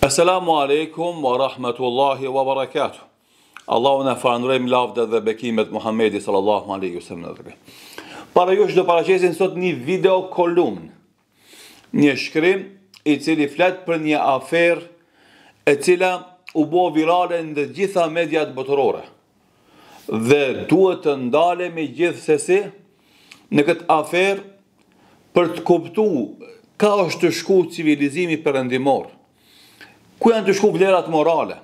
Assalamu alaikum wa rahmatullahi wa barakatuh. Allahu na falenderojmë lavda dhe bekimet Muhamedi sallallahu alaihi wasallam. Para jush do paraqesim sot një video kolumn, një shkrim i cili flet për një aferë e cila u bë virale në gjitha mediat botërore. Dhe duhet të ndalemi gjithsesi në këtë aferë për të kuptuar ka është të shku civilizimi perëndimor. Ku janë të shku vlerat morale?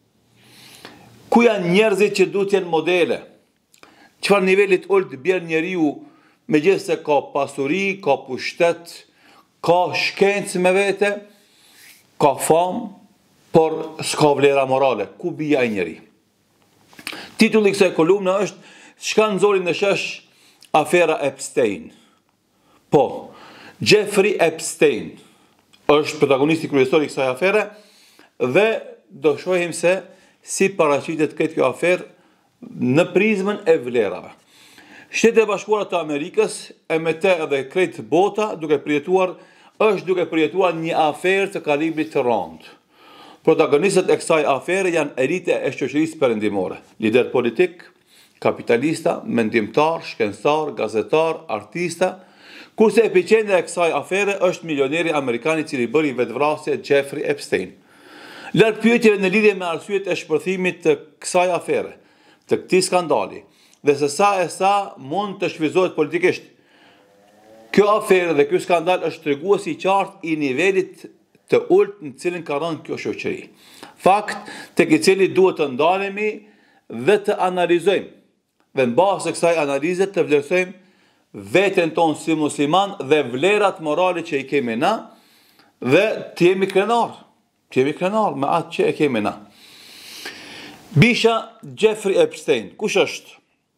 Ku janë njerëzit që duhet jenë modele? Çfarë nivelit ulët bjerë njeriu megjithëse ka pasuri, ka pushtet, ka shkencë me vete, ka famë, por s'ka vlera morale. Ku bija ai njeri? Titulli i kësaj kolumne është çka nxori në shesh afera Epstein. Po, Jeffrey Epstein është protagonisti kryesor i kësaj afere dhe do shohim se si paraqitet këtë kjo aferë në prizmën e vlerave. Shtetet e Bashkuara të Amerikës e me te edhe krejt bota duke përjetuar një aferë të kalibrit të rëndë. Protagonistët e kësaj afere janë elite e shoqërisë perëndimore, lider politik, kapitalista, mendimtar, shkencëtar, gazetar, artista, kurse epicentri e kësaj afere është milioneri amerikan i cili bëri vetvrasje Jeffrey Epstein. Larg pyetjeve në lidhje me arsyet e shpërthimit të kësaj afere, të këtij skandali, dhe se sa mund të shfrytëzohet politikisht. Kjo aferë dhe ky skandal është treguesi i qartë i nivelit të ulët në cilin ka rënë kjo shoqëri. Fakt tek i cili duhet të ndalemi dhe të analizojmë, dhe në bazë të kësaj analize të vlerësojmë veten tonë si musliman dhe vlerat morale që i kemi na dhe të jemi krenar. Të jemi krenar me atë që e kemi na. Bisha Jeffrey Epstein, kush është?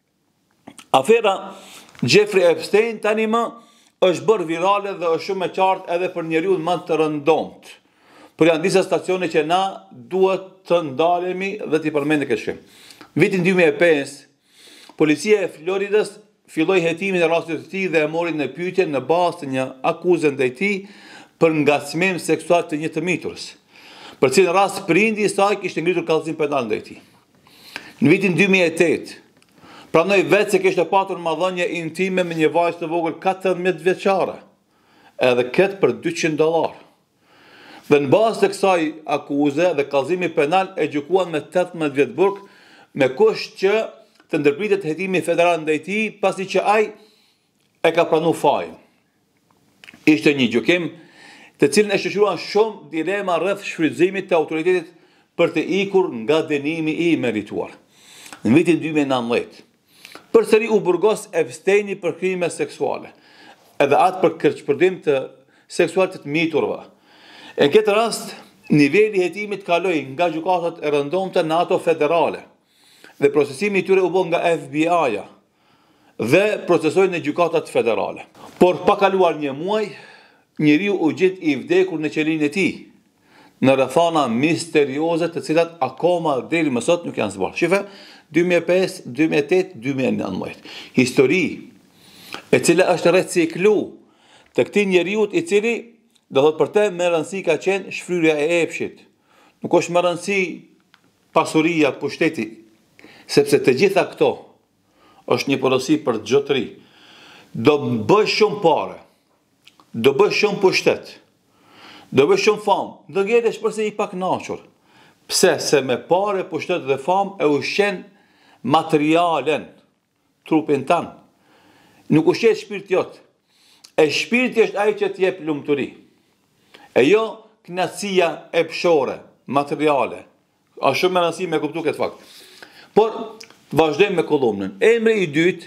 Afera Jeffrey Epstein tani më është bërë virale dhe është shumë e qartë edhe për njeriu më të rëndomt. Por janë disa stacione që na duhet të ndalemi dhe t'i përmendim këtë shkrim. Vitin 2005, policia e Floridës filloi hetimin e rastit të tij dhe e mori në pyetje në bazë të një akuze ndaj tij për ngacmim seksual të një të miturës, për cilën rast prindi i saj kishte ngritur kallëzim penal ndaj tij. Në vitin 2008, pranoi vetë se kishte patur marrëdhënie intime me një vajzë të vogël 14 vjeçare, edhe këtë për $200. Dhe në bazë të kësaj akuze dhe kallëzimi penal e gjykuan me 18 vjet burg me kusht që të ndërpritet hetimi federal ndaj tij pasi që ai e ka pranuar fajin. Ishte një gjykim të cilin e shoqëruan shumë dilema rreth shfrytëzimit të autoritetit për të ikur nga dënimi i merituar. Në vitin 2019, përsëri u burgos Epsteini për krime seksuale, edhe atë për kërcpërdim të seksual të miturve. Në këtë rast, niveli i hetimit kaloi nga gjykatat e rëndomta në ato federale, dhe procesimi i tyre u bë nga FBI-ja dhe procesoi në gjykatat federale. Por pa kaluar një muaj, njeriu u gjet i vdekur në qelin e tij, në rrethana misterioze të cilat akoma deri më sot nuk janë zbardhur. Shife 2005, 2008, 2019. Histori e cila është reciklu të këtij njeriu i cili do thot për të më rëndësi ka qenë shfryrja e epshit. Nuk është më rëndësi pasuria, pushteti, sepse të gjitha këto është një porosi për gjotëri. Do bësh shumë pare, do bësh shumë pushtet, do bësh shumë famë, do gjetesh përse i paknaqur. Pse? Se me pare, pushtet dhe famë e ushqen materialen, trupin tanë. Nuk ushqet shpirti jot. E shpirti është ai që t'jep lumturi. E jo kënaqësia epshore, materiale. A shumë më rëndësi me kuptu këtë fakt. Por, vazhdojmë me kolumnën. Emri i dytë,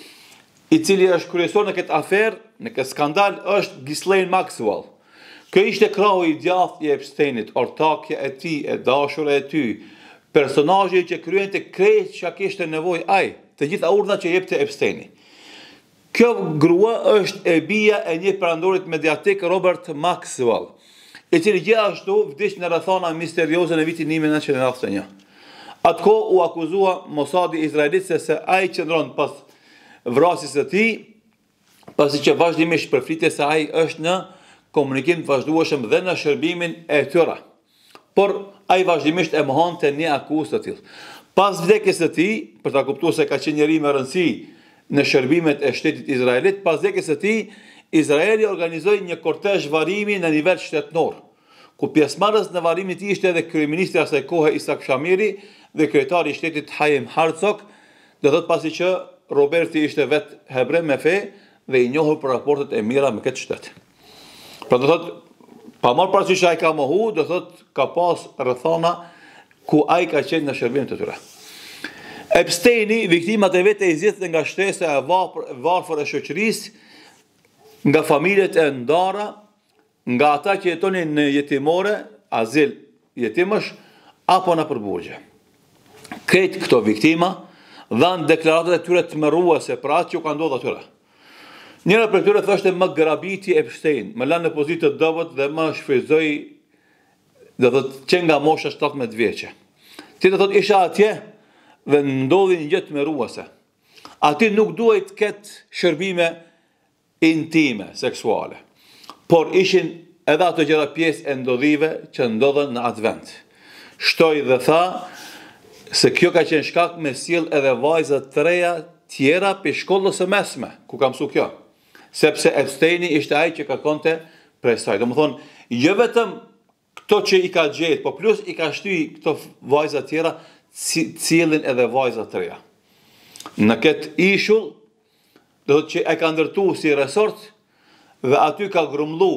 i cili është kryesor në këtë aferë, në këtë skandal, është Ghislaine Maxwell. Kjo ishte krahu i djathtë i Epsteinit, ortakja e tij, e dashura e tij, personazhi që kryente krejt çka kishte nevojë ai, të gjitha urdhat që jepte Epsteini. Kjo grua është e bija e një perandorit mediatik Robert Maxwell, i cili gjithashtu vdiq në rrethana misterioze në vitin 1991. Atko u akuzua Mossadi izraelit se ai qëndron pas vrasjes së tij, pasi që vazhdimisht përflitet se ai është në komunikim të vazhdueshëm dhe në shërbimin e tyre. por ai vazhdimisht e mohonte një akuzë të tillë. Pas vdekjes së tij, për ta kuptuar se ka qenë njeri me rëndësi në shërbimet e shtetit izraelit, pas vdekjes së tij, Izraeli organizoi një kortezh varrimi në nivel shtetënor, ku pjesëmarrës në varrimin e tij ishte edhe kryeministri asaj kohe Isaac Shamiri dhe kryetari i shtetit Haim Herzog, do thot pasi që Roberti ishte vetë hebre me fe dhe i njohur për raportet e mira me këtë shtet. Pra do thot, pa marrë parasysh ai ka mohu, do thot ka pas rrethana ku ai ka qenë në shërbimet e tyre. Epsteini, viktimat e vete i zgjidhën nga shtesa e varfër e shoqërisë, nga familjet e ndara, nga ata që jetonin në jetimore, azil jetimësh, apo në përburgje. Këtë këto viktima dhanë deklaratat e tyre të mëruese për atë që u ka ndodhur atyre. Njëra për tyre thoshte më grabiti Epstein, më lanë në pozitë të dobët dhe më shfrytëzoi, do thotë që nga mosha 17 vjeçe. Ti do thotë isha atje dhe ndodhi një gjë të mëruese. Aty nuk duhet të ketë shërbime intime, seksuale, por ishin edhe ato gjëra pjesë e ndodhive që ndodhen në atë vend. Shtoi dhe tha se kjo ka qenë shkak me sjell edhe vajza të reja tjera për shkollës së mesme, ku ka mësuar kjo. Sepse Epsteini ishte ai që kërkonte prej saj. Domethënë, jo vetëm këto që i ka gjetë, po plus i ka shtyr këto vajza të tjera, cilin edhe vajza të reja. Në këtë ishull, do të që e ka ndërtu si resort dhe aty ka grumullu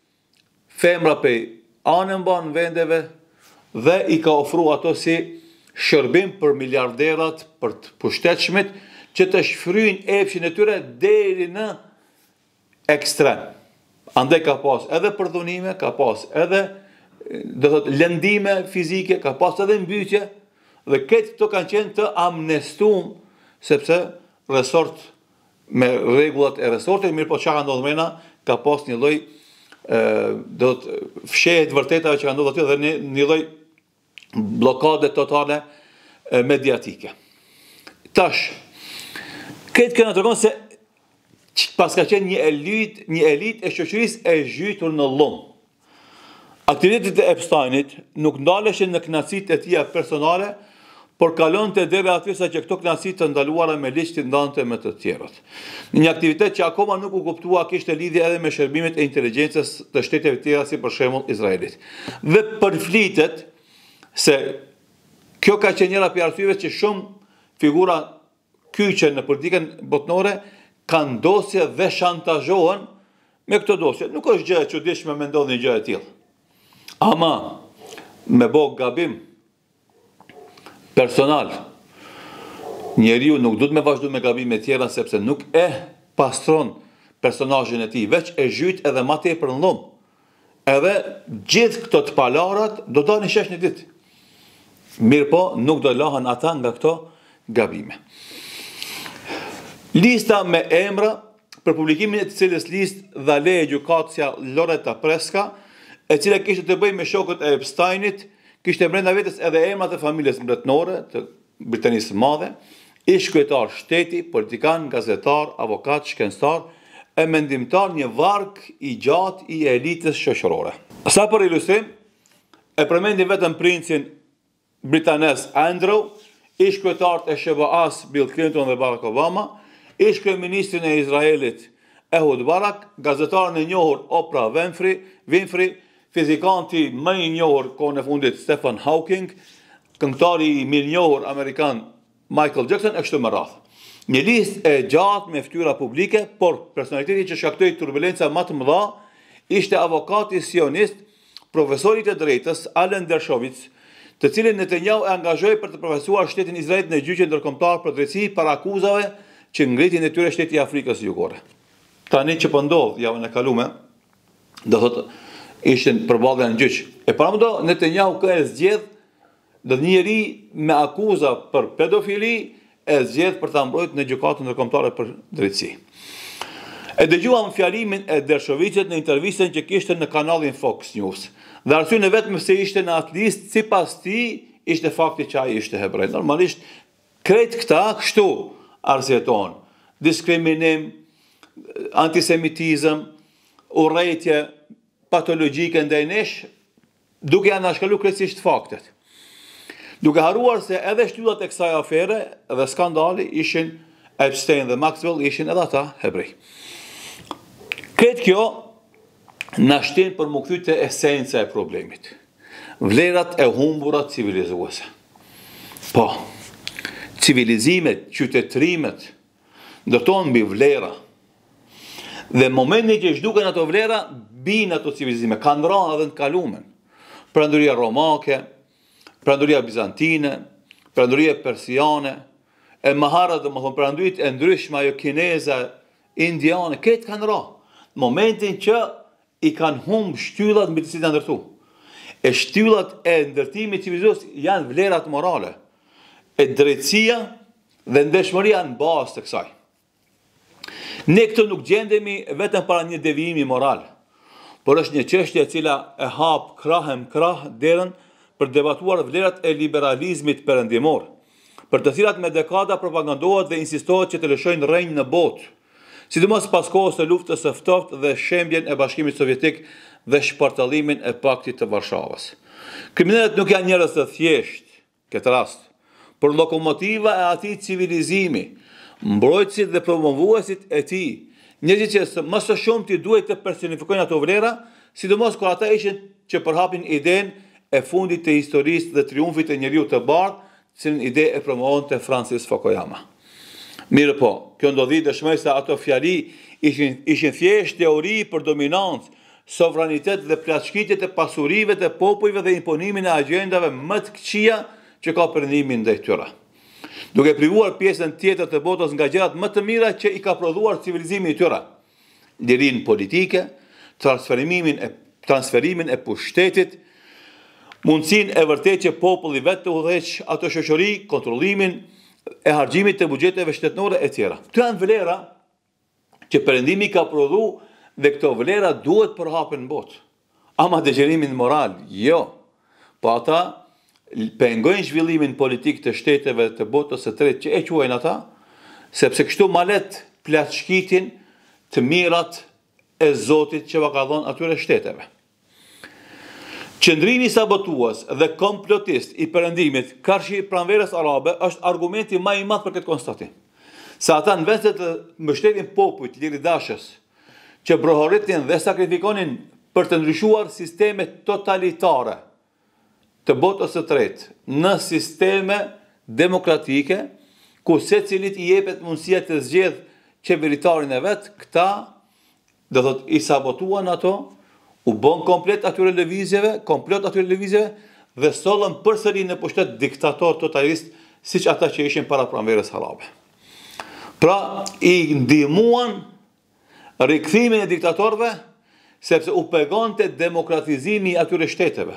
femra pej anëmban vendeve dhe i ka ofru ato si shërbim për miliarderat, për të pushtetshmit, që të shfryjnë epshin e tyre deri në ekstrem. Andaj ka pas edhe përdhunime, ka pas edhe do të thotë lëndime fizike, ka pas edhe mbytyje dhe këtë këto kanë qenë të amnestuar sepse resort me rregullat e resortit, mirë po çka ka ndodhur mëna, ka pas një lloj do të fshehet vërtetave që ka ndodhur aty dhe një lloj blokade totale mediatike. Tash, këtë këna tregon se pas ka qenë një elit e shoqërisë e zhytur në lum. Aktivitetet e Epsteinit nuk ndaleshin në kënaqësitë e tija personale, por kalonte deri aty sa që këto kënaqësi të ndaluara me ligj të ndante me të tjerët. Një aktivitet që akoma nuk u kuptua kishte lidhje edhe me shërbimet e inteligjencës të shteteve të tjera si për shembull Izraelit. Dhe përflitet se kjo ka qenë njëra prej arsyeve që shumë figura kyçe në politikën botnore kanë dosje dhe shantazhohen me këto dosje. Nuk është gjë e çuditshme me ndodhi një gjë e tillë. Ama me bë gabim personal, njeriu nuk duhet me vazhdu me gabime tjera sepse nuk e pastron personazhin e tij, veç e zhyt edhe më tepër në lum. Edhe gjithë këto të palarat do dalin shesh një ditë. Mirë po, nuk do lahen ata nga këto gabime. Lista me emra për publikimin e të cilës listë dha leje gjykatësja Loretta Preska, e cila kishte të bëjë me shokët e Epsteinit, kishte brenda vetes edhe emrat e familjes mbretërore të Britanisë së Madhe, ish kryetar shteti, politikan, gazetar, avokat, shkencëtar e mendimtar, një varg i gjatë i elitës shoqërore. Sa për ilustrim, e përmendim vetëm princin britanes Andrew, ish kryetar të SBA-s Bill Clinton dhe Barack Obama, ish kryeministrin e Izraelit Ehud Barak, gazetarën e njohur Oprah Winfrey, fizikanti më i njohur kohën e fundit Stephen Hawking, këngëtari i mirënjohur amerikan Michael Jackson e kështu me radhë. Një listë e gjatë me fytyra publike, por personaliteti që shkaktoi turbulenca më të mëdha ishte avokati sionist, profesori i drejtës Alan Dershowitz, të cilin Netanyahu e angazhoi për të përfaqësuar shtetin Izrael në gjyqin ndërkombëtar për drejtësi para akuzave që ngritin e tyre shteti i Afrikës Jugore. Tani që po ndodh javën e kaluar, do thotë ishin përballë në gjyq. E paramendo Netanyahu ka zgjedh do një njeri me akuza për pedofili e zgjedh për ta mbrojtur në gjykatën ndërkombëtare për drejtësi. E dëgjuam fjalimin e Dershovićit në intervistën që kishte në kanalin Fox News. Dhe arsyeja vetëm se ishte në atë listë sipas tij ishte fakti që ai ishte hebrej. Normalisht krejt këta kështu arsyeton. Diskriminim, antisemitizëm, urrëtie patologjike ndaj nesh, duke janë shkalu krejtësisht faktet. Duke haruar se edhe shtyllat e kësaj afere dhe skandali ishin Epstein dhe Maxwell ishin edhe ata hebrej. Këtë kjo na shtin për më kthy te esenca e problemit. Vlerat e humbura civilizuese. Po, civilizimet, qytetrimet, ndërtohen mbi vlera. Dhe momentin që zhduken ato vlera, bin ato civilizime, kanë rënë edhe në kalumen. Perandoria romake, perandoria bizantine, perandoria persiane, e maharat dhe më thonë perandorit e ndryshme, ajo kineze, indiane, këtë kanë rënë. Në momentin që i kanë humbë shtyllat mbi të cilat janë ndërtu. E shtyllat e ndërtimit civilizues janë vlerat morale. E drejtësia dhe ndeshmëria në bazë të kësaj. Ne këtu nuk gjendemi vetëm para një devijimi moral, por është një çështje e cila e hap krah derën për debatuar vlerat e liberalizmit perëndimor, për të cilat me dekada propagandohet dhe insistohet që të lëshojnë rrenë në botë, sidomos pas kohës së luftës së ftoftë dhe shembjen e Bashkimit Sovjetik dhe shpartallimin e Paktit të Varshavës. Kriminalët nuk janë njerëz të thjeshtë, këtë rast, por lokomotiva e atij civilizimi, mbrojtësit dhe promovuesit e tij, njerëzit që më së shumti duhet të personifikojnë ato vlera, sidomos kur ata ishin që përhapin idenë e fundit të historisë dhe triumfit të njeriu të bardhë, cilën ide e promovonte Francis Fukuyama. Mirë po, kjo ndodhi dëshmoj se ato fjali ishin thjesht teori për dominancë, sovranitet dhe plashkitje të pasurive të popujve dhe imponimin e agjendave më të këqija që ka perëndimin ndaj tyre. Duke privuar pjesën tjetër të botës nga gjërat më të mira që i ka prodhuar civilizimi i tyre. Lirinë politike, transferimin e pushtetit, mundësinë e vërtetë që populli vetë të udhëheqë ato shoqëri, kontrollimin e harxhimit të buxheteve shtetërore e tjera. Këto janë vlera që perëndimi ka prodhuar dhe këto vlera duhet përhapen në botë. Ama degjerimin moral, jo. Po ata pengojnë zhvillimin politik të shteteve të botës së tretë që e quajnë ata, sepse kështu malet plashkitin të mirat e Zotit që va ka dhënë atyre shteteve. Qëndrimi sabotues dhe komplotist i perëndimit karshi pranverës arabe është argumenti më i madh për këtë konstatim. Se ata në vend se të mbështetin popujt liridashës që brohoritin dhe sakrifikonin për të ndryshuar sisteme totalitare të botës së tretë në sisteme demokratike, ku secilit i jepet mundësia të zgjedh qeveritarin e vet, këta do thot i sabotuan ato, u bën komplot atyre lëvizjeve dhe sollën përsëri në pushtet diktator totalist siç ata që ishin para pranverës arabe. Pra i ndihmuan rikthimin e diktatorëve sepse u pegonte demokratizimi i atyre shteteve.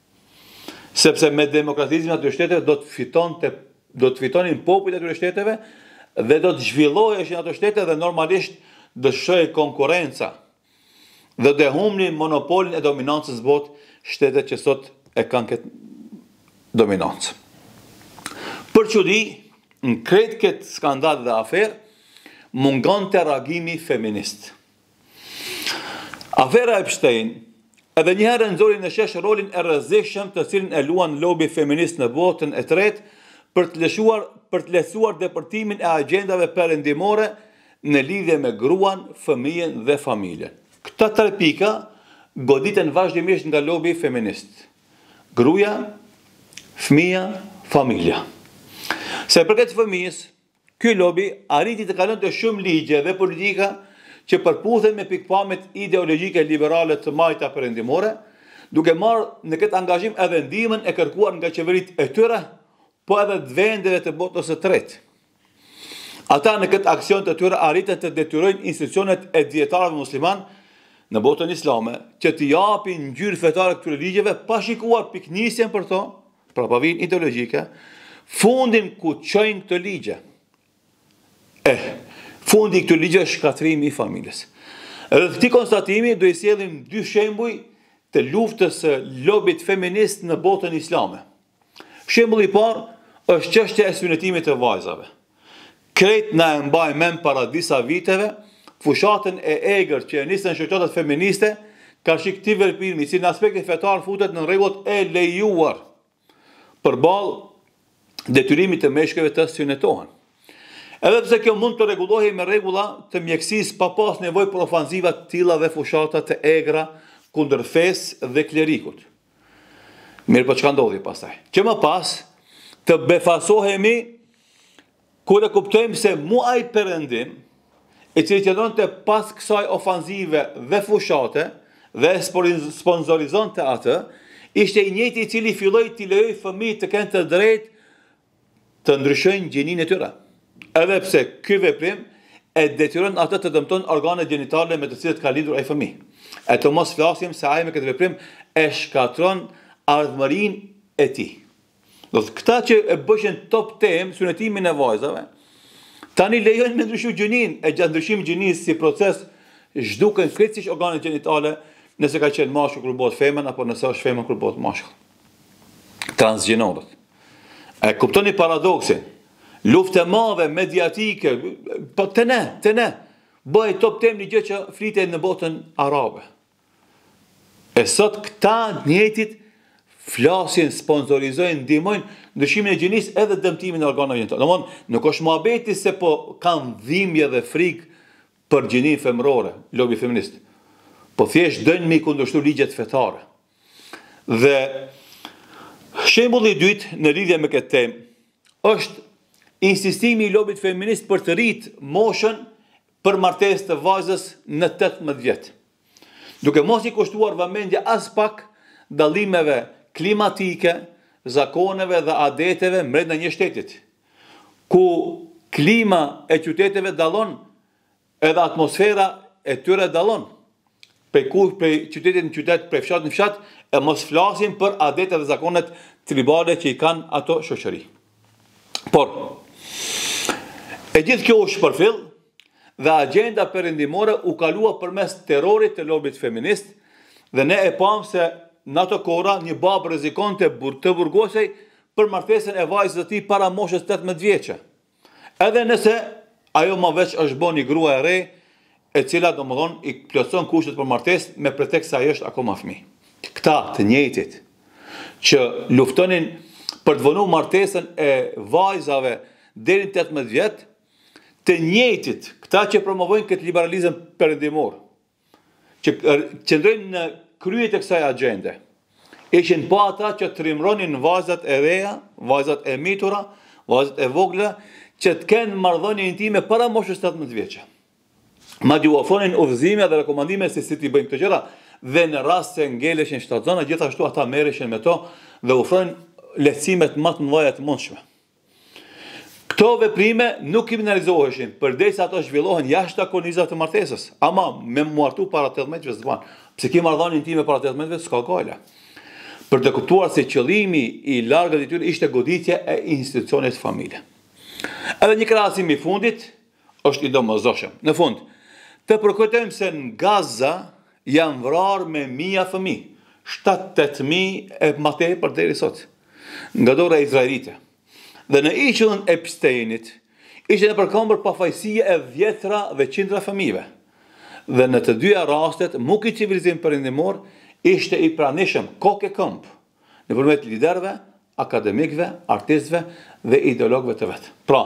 Sepse me demokratizmin e atyre shteteve do të fitonin popujt e atyre shteteve dhe do të zhvilloheshin ato shtete dhe normalisht do shohej konkurrenca dhe do humnin monopolin e dominancës botë shtetet që sot e kanë këtë dominancë. Për çudi, në krejt këtë skandal dhe aferë, mungon të reagimi feminist. Afera Epstein edhe njëherë nxori në shesh rolin e rrezikshëm të cilin e luan lobi feminist në botën e tretë për të lehtësuar depërtimin e agjendave perëndimore në lidhje me gruan, fëmijën dhe familjen. Këta tre pika goditen vazhdimisht nga lobi feminist. Gruaja, fëmia, familja. Se përket fëmijës, ky lobi arriti të kalonte shumë ligje dhe politika që përputhen me pikpamjet ideologjike liberale të majta perëndimore, duke marrë në këtë angazhim edhe ndihmën e kërkuar nga qeveritë e tyre, po edhe të vendeve të botës së tretë. Ata në këtë aksion të tyre arritën të detyrojnë institucionet e dietarëve musliman në botën islame që të japin ngjyrë fetare këtyre ligjeve pa shikuar piknisjen për to, pra pavijën ideologjike, fundin ku çojnë këto ligje. Fundi i këtyre ligjeve është shkatrimi i familjes. Rreth këtij konstatimi do i sjellim dy shembuj të luftës së lobit feminist në botën islame. Shembulli i parë është çështja e sunetimit të vajzave. Krejt na e mbaj mend para disa viteve fushatën e egër që nisën shoqatat feministe Karshi këtij veprimi, si në aspektin fetar futet në rregullat e lejuar përballë detyrimit të meshkujve të synetohen. Edhe pse kjo mund të rregullohej me rregulla të mjekësisë pa pas nevojë për ofanziva të tilla dhe fushata të egra kundër fesë dhe klerikut. Mirë, po çka ndodhi pastaj? Që më pas të befasohemi kur e kuptojmë se muaj Perëndim, i cili qëndronte pas kësaj ofanzive dhe fushate dhe sponsorizonte atë, ishte i njëjti i cili filloi t'i lejoj fëmijët të kenë të drejtë të ndryshojnë gjininë e tyre. Edhe pse ky veprim e detyron atë të dëmton organet gjenitale me të cilat ka lidhur ai fëmijë. E të mos flasim se ai me këtë veprim e shkatron ardhmërinë e tij. Do të këta që e bëshin top temë synetimin e vajzave, tani lejojnë me ndryshu gjininë, e gjatë ndryshimit gjinisë si proces zhduken krejtësisht organet gjenitale, nëse ka qenë mashkull kur bëhet femën apo nëse është femën kur bëhet mashkull. Transgjenorët. E kuptoni paradoksin? Luftë e madhe mediatike, po të ne, bëhet top temë një gjë që flitet në botën arabe. E sot këta njëjtit flasin, sponsorizojnë, ndihmojnë ndryshimin e gjinisë edhe dëmtimin e organeve gjenitale. Domthonë, nuk është mohabeti se po kanë dhimbje dhe frikë për gjininë femërore, lobi feminist. Po thjesht dënë me i kundërshtu ligjet fetare. Dhe shembulli i dytë në lidhje me këtë temë është insistimi i lobit feminist për të rritë moshën për martesë të vajzës në 18 vjet. Duke mos i kushtuar vëmendje as pak dallimeve klimatike, zakoneve dhe adeteve brenda një shtetit, ku klima e qyteteve dallon, edhe atmosfera e tyre dallon. Prej qytetit në qytet, prej fshat në fshat, e mos flasim për adetet dhe zakonet tribale që i kanë ato shoqëri. Por, e gjithë kjo u shpërfill dhe agenda perëndimore u kalua përmes terrorit të lobit feminist dhe ne e pam se në ato kohra një babë rrezikon të burgosej për martesën e vajzës së tij para moshës 18 vjeçe. Edhe nëse ajo më veç është bën një grua e re, e cila domethënë i plotson kushtet për martesë me pretekst se ajo është akoma fëmijë. Këta të njëjtit që luftonin për të vonuar martesën e vajzave deri në 18 vjet, të njëjtit, këta që promovojnë këtë liberalizëm perëndimor, që qëndrojnë në krye të kësaj agjende, ishin pa ata që trimronin vajzat e reja, vajzat e mitura, vajzat e vogla, që të kenë marrëdhënie intime para moshës 18 vjeçe. Madje u ofronin udhëzime dhe rekomandime se si t'i bëjnë këto gjëra, dhe në rast se ngeleshin shtatzona, gjithashtu ata merreshin me to dhe ofronin lehtësimet më të mëdha të mundshme. Këto veprime nuk kriminalizoheshin përderisa ato zhvillohen jashtë akonizave të martesës, ama me martu para 18 vjeç s'ban. Pse ke marrëdhënie intime para 18 vjeç s'ka gale. Për të kuptuar se qëllimi i largët i tyre ishte goditja e institucionit familje. Edhe një krahasim i fundit është i domosdoshëm. Në fund, të përkujtojmë se në Gaza janë vrarë me mija fëmijë, 7-8.000 e më tepër deri sot, nga dora e izraelite. Dhe në ishullin e Epsteinit ishte në përkombër pafajësie e dhjetra dhe qindra fëmijëve. Dhe në të dyja rastet, muki civilizim perëndimor ishte i pranishëm kokë e këmbë nëpërmjet liderëve, akademikëve, artistëve dhe ideologëve të vet. Pra,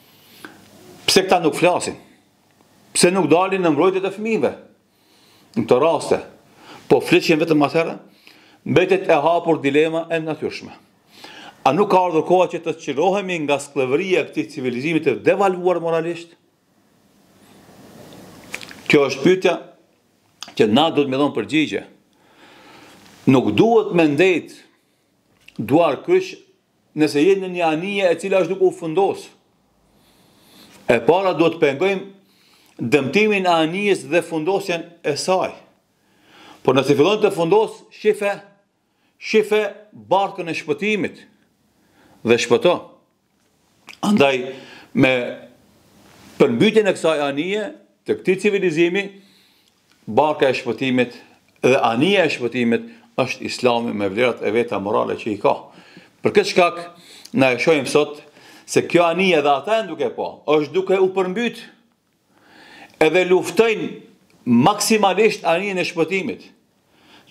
pse këta nuk flasin? Pse nuk dalin në mbrojtjet e fëmijëve? Në këto raste, po flishin vetëm atëherë, mbetet e hapur dilema e natyrshme. A nuk ka ardhur koha që të çlirohemi nga skllëvëria e këtij civilizimi të devaluar moralisht? Kjo është pyetja që na duhet me dhënë përgjigje. Nuk duhet me ndet duar kryq nëse jeni në një anije e cila është duke u fundos. E para duhet të pengojmë dëmtimin e anijes dhe fundosjen e saj. Por nëse fillon të fundos, shife barkën e shpëtimit dhe shpëto. Andaj me përmbytjen e kësaj anije të këtij civilizimi, barka e shpëtimit dhe anija e shpëtimit është Islami me vlerat e veta morale që i ka. Për këtë shkak na e shohim sot se kjo anije dhe ata duke është duke u përmbyt edhe luftojnë maksimalisht anijen e shpëtimit.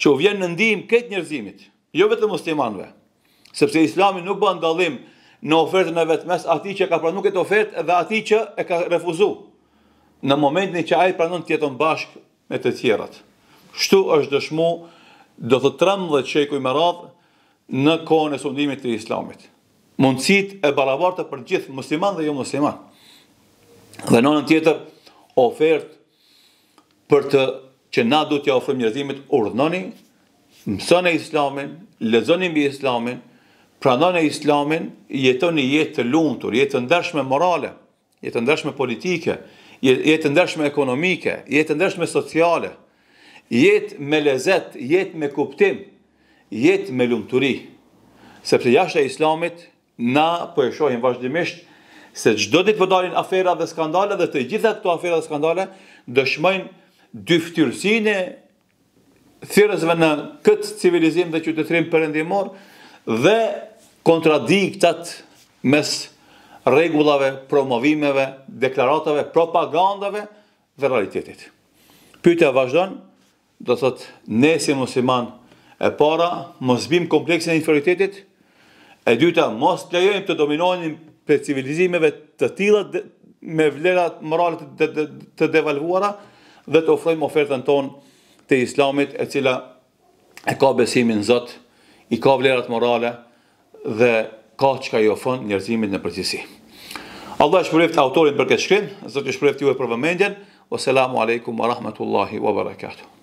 që u vjen në ndihmë këtë njerëzimit, jo vetëm muslimanëve. Sepse Islami nuk bën dallim në ofertën e vet mes atij që ka pranuar këtë ofertë dhe atij që e ka refuzuar. Në momentin që ai pranon të jeton bashkë me të tjerat. Kështu është dëshmu do të 13 shekuj me radhë në kohën e sundimit të Islamit. Mundësitë e barabarta për gjithë musliman dhe jo musliman. Dhe në anën tjetër, ofertë për të që na duhet t'ia ofrojmë njerëzimit, urdhnoni, mësoni Islamin, lexoni mbi Islamin, pranoni Islamin, jetoni jetë të lumtur, jetë të ndershme morale, jetë të ndershme politike, jetë të ndershme ekonomike, jetë të ndershme sociale, jetë me lezet, jetë me kuptim, jetë me lumturi. Sepse jashtë e Islamit, na po e shohim vazhdimisht se çdo ditë po dalin afera dhe skandale dhe të gjitha këto afera dhe skandale dëshmojnë dyftyrsinë e thirrësve në këtë civilizim dhe qytetërim perëndimor dhe kontradiktat mes rregullave, promovimeve, deklaratave, propagandave dhe realitetit. Pyetja vazhdon, do thotë ne si musliman, e para, mos bim kompleksin e inferioritetit, e dyta, mos lejojmë të dominojmë për civilizimeve të tilla me vlerat morale të devalvuara dhe të ofrojmë ofertën tonë të Islamit, e cila e ka besimin në Zot, i ka vlerat morale dhe ka çka i ofron njerëzimit në përgjithësi. Allah shpëlbeft autorin për këtë shkrim, Zoti shpëlbeft juve për vëmendjen. Wassalamu alaikum wa rahmatullahi wa barakatuh.